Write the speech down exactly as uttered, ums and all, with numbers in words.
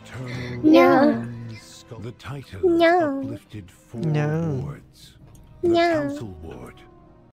No. The title No. uplifted four No. wards. The No. council ward,